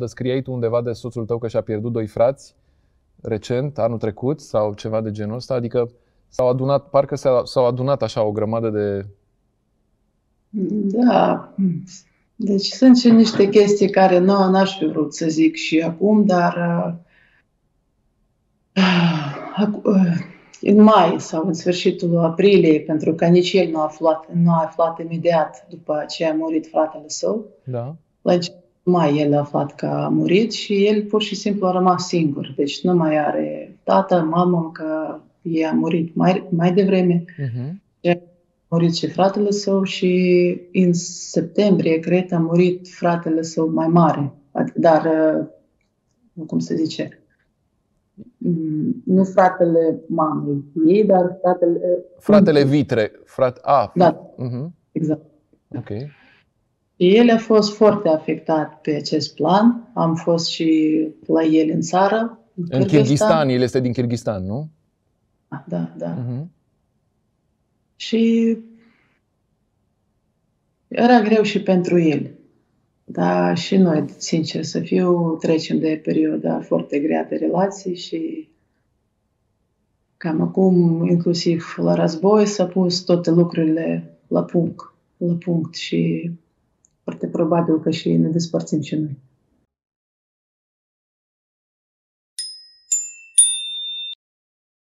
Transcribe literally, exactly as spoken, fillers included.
Scriai tu undeva de soțul tău că și-a pierdut doi frați recent, anul trecut sau ceva de genul ăsta? Adică s-au adunat, parcă s-au adunat așa o grămadă de... Da, deci sunt și niște chestii care nu n-aș fi vrut să zic și acum, dar uh, uh, în mai sau în sfârșitul aprilie, pentru că nici el nu a aflat, nu a aflat imediat după ce a murit fratele său. Da. La început mai el a aflat că a murit și el pur și simplu a rămas singur. Deci nu mai are tată, mamă, că ei a murit mai, mai devreme. Uh-huh. A murit și fratele său și în septembrie, cred, a murit fratele său mai mare. Dar, cum se zice, nu fratele mamei ei, dar fratele... Fratele Vitre. Frate... Ah. Da, uh-huh. Exact. Ok. Și el a fost foarte afectat pe acest plan. Am fost și la el în țară. În, în Kyrgyzstan. El este din Kyrgyzstan, nu? Da, da. Uh-huh. Și era greu și pentru el. Dar și noi, sincer să fiu, trecem de perioada foarte grea de relații și cam acum, inclusiv la război, s-a pus toate lucrurile la punct, la punct și foarte probabil că și ne despărțim și noi.